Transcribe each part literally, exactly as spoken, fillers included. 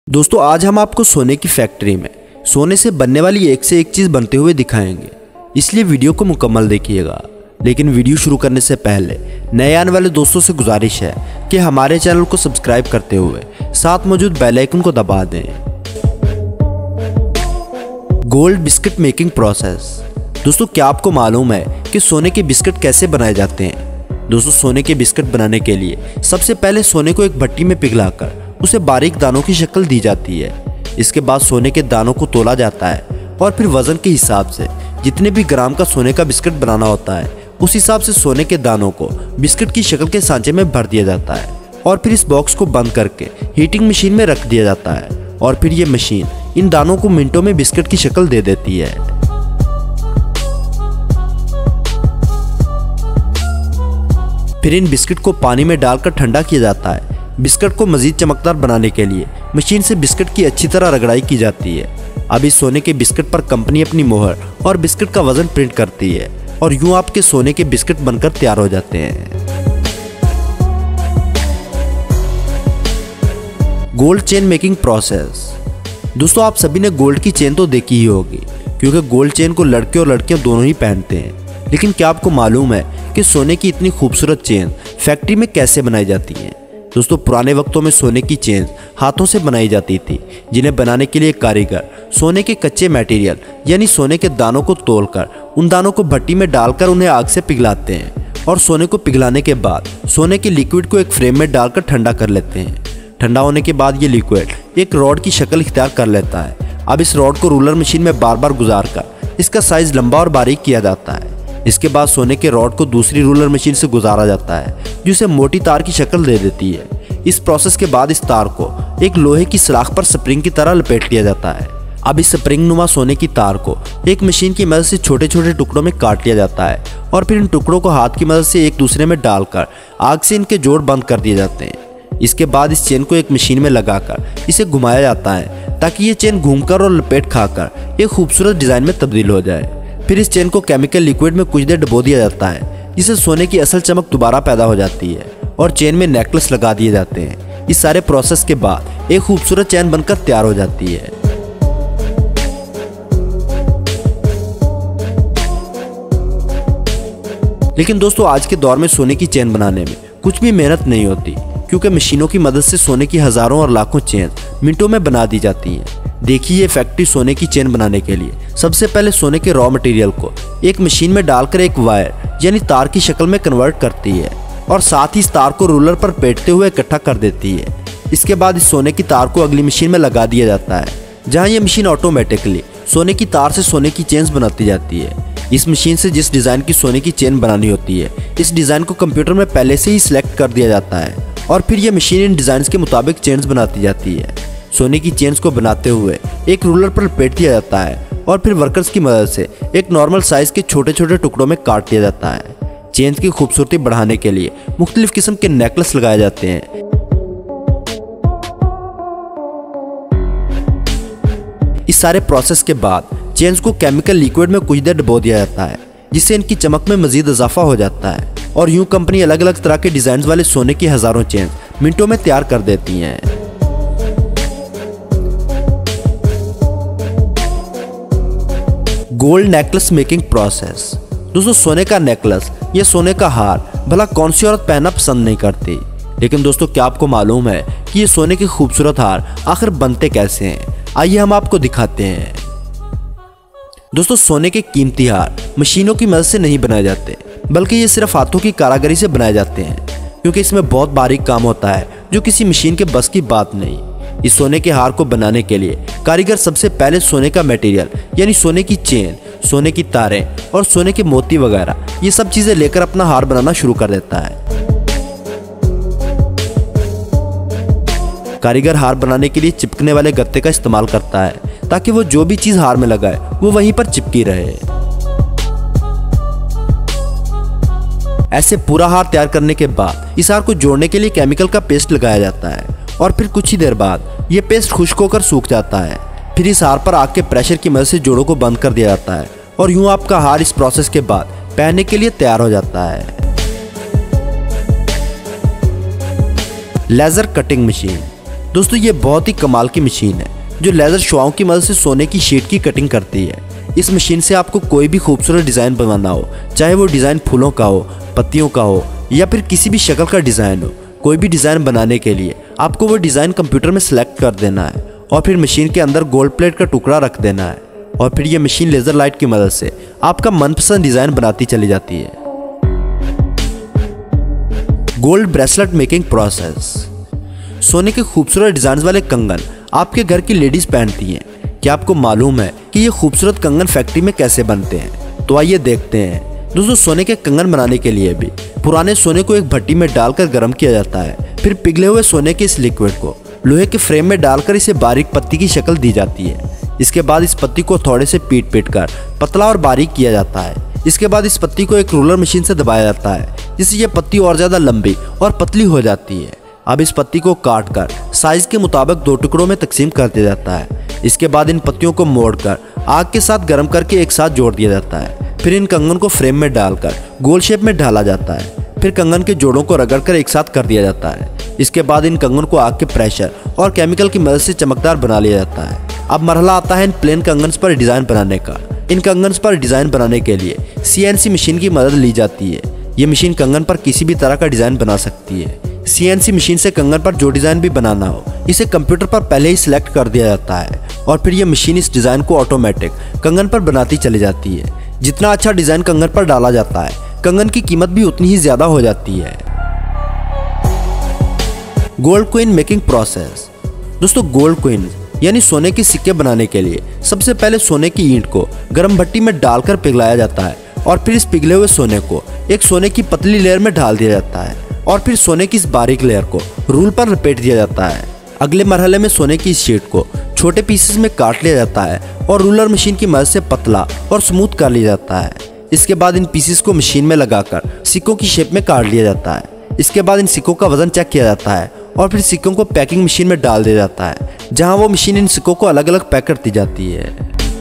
दोस्तों आज हम आपको सोने की फैक्ट्री में सोने से बनने वाली एक से एक चीज़ बनते हुए दिखाएंगे, इसलिए वीडियो को मुकम्मल देखिएगा। लेकिन वीडियो शुरू करने से पहले नए आने वाले दोस्तों से गुजारिश है कि हमारे चैनल को सब्सक्राइब करते हुए साथ मौजूद बेल आइकन को दबा दें। Gold biscuit making process. दोस्तों क्या आपको मालूम है कि सोने के बिस्किट कैसे बनाए जाते हैं? दोस्तों सोने के बिस्किट बनाने के लिए सबसे पहले सोने को एक भट्टी में पिघलाकर उसे बारीक दानों की शक्ल दी जाती है। इसके बाद सोने के दानों को तोला जाता है और फिर वजन के हिसाब से जितने भी ग्राम का सोने का बिस्किट बनाना होता है उस हिसाब से सोने के दानों को बिस्किट की शक्ल के सांचे में भर दिया जाता है और फिर इस बॉक्स को बंद करके हीटिंग मशीन में रख दिया जाता है और फिर ये मशीन इन दानों को मिनटों में बिस्किट की शक्ल दे देती है। फिर इन बिस्किट को पानी में डालकर ठंडा किया जाता है। बिस्किट को मजीद चमकदार बनाने के लिए मशीन से बिस्किट की अच्छी तरह रगड़ाई की जाती है। अब इस सोने के बिस्किट पर कंपनी अपनी मोहर और बिस्किट का वजन प्रिंट करती है और यूं आपके सोने के बिस्किट बनकर तैयार हो जाते हैं। Gold chain making process. दोस्तों आप सभी ने गोल्ड की चेन तो देखी ही होगी, क्योंकि गोल्ड चेन को लड़के और लड़कियां दोनों ही पहनते हैं। लेकिन क्या आपको मालूम है कि सोने की इतनी खूबसूरत चेन फैक्ट्री में कैसे बनाई जाती है? दोस्तों पुराने वक्तों में सोने की चेन हाथों से बनाई जाती थी, जिन्हें बनाने के लिए कारीगर सोने के कच्चे मटेरियल यानी सोने के दानों को तोड़कर उन दानों को भट्टी में डालकर उन्हें आग से पिघलाते हैं और सोने को पिघलाने के बाद सोने के लिक्विड को एक फ्रेम में डालकर ठंडा कर लेते हैं। ठंडा होने के बाद ये लिक्विड एक रॉड की शक्ल इख्तियार कर लेता है। अब इस रॉड को रूलर मशीन में बार बार गुजार कर इसका साइज लंबा और बारीक किया जाता है। इसके बाद सोने के रॉड को दूसरी रूलर मशीन से गुजारा जाता है, जिसे मोटी तार की शक्ल दे देती है। इस प्रोसेस के बाद इस तार को एक लोहे की सलाख पर स्प्रिंग की तरह लपेट लिया जाता है। अब इस स्प्रिंग नुमा सोने की तार को एक मशीन की मदद से छोटे छोटे टुकड़ों में काट लिया जाता है और फिर इन टुकड़ों को हाथ की मदद से एक दूसरे में डालकर आग से इनके जोड़ बंद कर दिए जाते हैं। इसके बाद इस चेन को एक मशीन में लगाकर इसे घुमाया जाता है ताकि ये चेन घूमकर और लपेट खाकर एक खूबसूरत डिजाइन में तब्दील हो जाए। फिर इस चेन को केमिकल लिक्विड में कुछ देर डुबो दिया जाता है, जिससे सोने की असल चमक दोबारा पैदा हो जाती है और चेन में नेकलेस लगा दिए जाते हैं। इस सारे प्रोसेस के बाद एक खूबसूरत चेन बनकर तैयार हो जाती है। लेकिन दोस्तों आज के दौर में सोने की चेन बनाने में कुछ भी मेहनत नहीं होती, क्योंकि मशीनों की मदद से सोने की हजारों और लाखों चेन मिनटों में बना दी जाती हैं। देखिए ये फैक्ट्री सोने की चेन बनाने के लिए सबसे पहले सोने के रॉ मटेरियल को एक मशीन में डालकर एक वायर यानी तार की शक्ल में कन्वर्ट करती है और साथ ही इस तार को रूलर पर पेटते हुए इकट्ठा कर देती है। इसके बाद इस सोने की तार को अगली मशीन में लगा दिया जाता है, जहां ये मशीन ऑटोमेटिकली सोने की तार से सोने की चेन्स बनाती जाती है। इस मशीन से जिस डिज़ाइन की सोने की चेन बनानी होती है, इस डिज़ाइन को कंप्यूटर में पहले से ही सिलेक्ट कर दिया जाता है और फिर यह मशीन इन डिज़ाइन के मुताबिक चेन्स बनाती जाती है। सोने की चेन्स को बनाते हुए एक रूलर पर लपेट दिया जाता है और फिर वर्कर्स की मदद से एक नॉर्मल साइज के छोटे छोटे टुकड़ों में काट दिया जाता है। चेन्स की खूबसूरती बढ़ाने के लिए मुख्तलिफ किस्म के नेकलेस लगाए जाते हैं। इस सारे प्रोसेस के बाद चेन्स को केमिकल लिक्विड में कुछ देर डुबो दिया जाता है, जिससे इनकी चमक में मजीद इजाफा हो जाता है और यूं कंपनी अलग अलग तरह के डिजाइन वाले सोने की हजारों चेन मिनटों में तैयार कर देती हैं। Gold necklace making process. दोस्तों सोने का नेकलेस या सोने का हार भला कौन सी औरत पहनना पसंद नहीं करती, लेकिन दोस्तों क्या आपको मालूम है कि ये सोने के खूबसूरत हार आखिर बनते कैसे हैं? आइए हम आपको दिखाते हैं। दोस्तों सोने के कीमती हार मशीनों की मदद से नहीं बनाए जाते, बल्कि ये सिर्फ हाथों की कारीगरी से बनाए जाते हैं, क्योंकि इसमें बहुत बारीक काम होता है जो किसी मशीन के बस की बात नहीं। इस सोने के हार को बनाने के लिए कारीगर सबसे पहले सोने का मटेरियल यानी सोने की चेन, सोने की तारें और सोने के मोती वगैरह ये सब चीजें लेकर अपना हार बनाना शुरू कर देता है। कारीगर हार बनाने के लिए चिपकने वाले गत्ते का इस्तेमाल करता है, ताकि वो जो भी चीज हार में लगाए वो वहीं पर चिपकी रहे। ऐसे पूरा हार तैयार करने के बाद इस हार को जोड़ने के लिए केमिकल का पेस्ट लगाया जाता है और फिर कुछ ही देर बाद ये पेस्ट खुश्क होकर सूख जाता है। फिर इस हार पर आग के प्रेशर की मदद से जोड़ों को बंद कर दिया जाता है और यूं आपका हार इस प्रोसेस के बाद पहनने के लिए तैयार हो जाता है। Laser cutting machine. दोस्तों ये बहुत ही कमाल की मशीन है जो लेज़र शुआओं की मदद से सोने की शीट की कटिंग करती है। इस मशीन से आपको कोई भी खूबसूरत डिज़ाइन बनवाना हो, चाहे वो डिज़ाइन फूलों का हो, पत्तियों का हो या फिर किसी भी शक्ल का डिज़ाइन हो, कोई भी डिज़ाइन बनाने के लिए आपको वो डिज़ाइन कंप्यूटर में सेलेक्ट कर देना है और फिर मशीन के अंदर गोल्ड प्लेट का टुकड़ा रख देना है और फिर ये मशीन लेज़र लाइट की मदद से आपका मनपसंद डिज़ाइन बनाती चली जाती है। Gold bracelet making process. सोने के खूबसूरत डिज़ाइन वाले कंगन आपके घर की लेडीज़ पहनती हैं। क्या आपको मालूम है कि ये खूबसूरत कंगन फैक्ट्री में कैसे बनते हैं? तो आइए देखते हैं। दोस्तों सोने के कंगन बनाने के लिए भी पुराने सोने को एक भट्टी में डालकर गर्म किया जाता है। फिर पिघले हुए सोने के इस लिक्विड को लोहे के फ्रेम में डालकर इसे बारीक पत्ती की शक्ल दी जाती है। इसके बाद इस पत्ती को थोड़े से पीट पीट कर पतला और बारीक किया जाता है। इसके बाद इस पत्ती को एक रोलर मशीन से दबाया जाता है जिससे ये पत्ती और ज़्यादा लंबी और पतली हो जाती है। अब इस पत्ती को काट कर साइज के मुताबिक दो टुकड़ों में तकसीम कर दिया जाता है। इसके बाद इन पत्तियों को मोड़कर आग के साथ गर्म करके एक साथ जोड़ दिया जाता है। फिर इन कंगन को फ्रेम में डालकर गोल शेप में ढाला जाता है। फिर कंगन के जोड़ों को रगड़कर एक साथ कर दिया जाता है। इसके बाद इन कंगन को आग के प्रेशर और केमिकल की मदद से चमकदार बना लिया जाता है। अब मरहला आता है इन प्लेन कंगन्स पर डिज़ाइन बनाने का। इन कंगन्स पर डिज़ाइन बनाने के लिए सी एन सी मशीन की मदद ली जाती है। ये मशीन कंगन पर किसी भी तरह का डिज़ाइन बना सकती है। सी एन सी मशीन से कंगन पर जो डिज़ाइन भी बनाना हो इसे कंप्यूटर पर पहले ही सिलेक्ट कर दिया जाता है और फिर यह मशीन इस डिज़ाइन को ऑटोमेटिक कंगन पर बनाती चली जाती है। जितना अच्छा डिज़ाइन कंगन पर डाला जाता है कंगन की कीमत भी उतनी ही ज़्यादा हो जाती है। Gold coin making process. दोस्तों गोल्ड कॉइन यानी सोने के सिक्के बनाने के लिए सबसे पहले सोने की ईंट को गर्म भट्टी में डालकर पिघलाया जाता है और फिर इस पिघले हुए सोने को एक सोने की पतली लेयर में डाल दिया जाता है और फिर सोने की इस बारीक लेयर को रूल पर लपेट दिया जाता है। अगले मरहले में सोने की इस शीट को छोटे पीसेस में काट लिया जाता है और रूलर मशीन की मदद से पतला और स्मूथ कर लिया जाता है। इसके बाद इन पीसेस को मशीन में लगाकर सिक्कों की शेप में काट लिया जाता है। इसके बाद इन सिक्कों का वजन चेक किया जाता है और फिर सिक्कों को पैकिंग मशीन में डाल दिया जाता है जहां वो मशीन इन सिक्कों को अलग अलग पैक करती जाती है।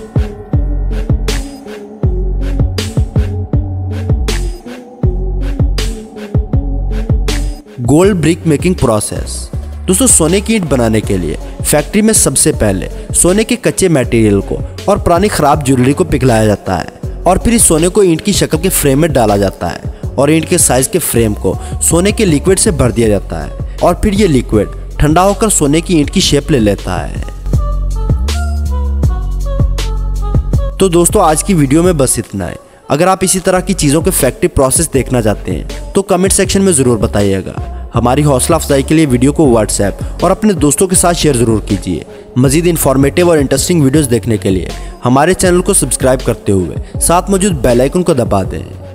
Gold brick making process. दोस्तों सोने की ईंट बनाने के लिए फैक्ट्री में सबसे पहले सोने के कच्चे मटेरियल को और पुरानी खराब ज्वेलरी को पिघलाया जाता है और फिर इस सोने को ईंट की शक्ल के फ्रेम में डाला जाता है और ईंट के साइज के फ्रेम को सोने के लिक्विड से भर दिया जाता है और फिर ये लिक्विड ठंडा होकर सोने की ईंट की शेप ले लेता है। तो दोस्तों आज की वीडियो में बस इतना है। अगर आप इसी तरह की चीज़ों के फैक्ट्री प्रोसेस देखना चाहते हैं तो कमेंट सेक्शन में ज़रूर बताइएगा। हमारी हौसला अफजाई के लिए वीडियो को व्हाट्सएप और अपने दोस्तों के साथ शेयर ज़रूर कीजिए। मज़ीद इन्फॉर्मेटिव और इंटरेस्टिंग वीडियोस देखने के लिए हमारे चैनल को सब्सक्राइब करते हुए साथ मौजूद बेल आइकन को दबा दें।